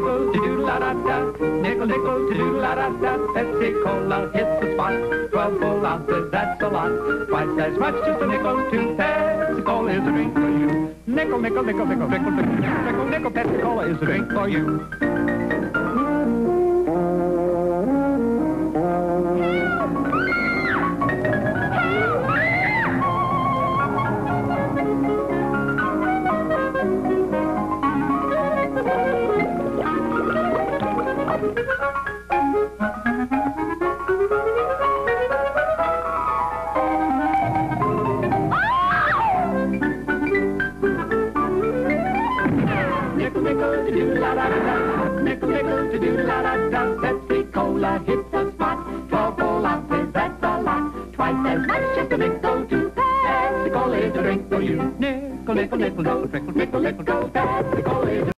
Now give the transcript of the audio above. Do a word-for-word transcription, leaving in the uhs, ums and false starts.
nickel, to-do-la-da-da. Nickel, nickel, to-do-la-da-da. Pepsi Cola hits the spot. Twelve full ounces, that's a lot. Twice as much, just a nickel, two Pepsi Cola is a drink for you. Nickel, nickel, nickel, nickel, nickel, nickel, nickel, nickel, Pepsi Cola is a drink for you. Nickel, nickel, to-do-la-da-da. Nickel, nickel, to-do-la-da-da. Pepsi Cola hits the spot. Twelve full ounces, that's a lot. Twice as much, just a nickel, two Pepsi Cola is a drink for you. Nickel, nickel, nickel, nickel, nickel, nickel, nickel, Pepsi Cola is a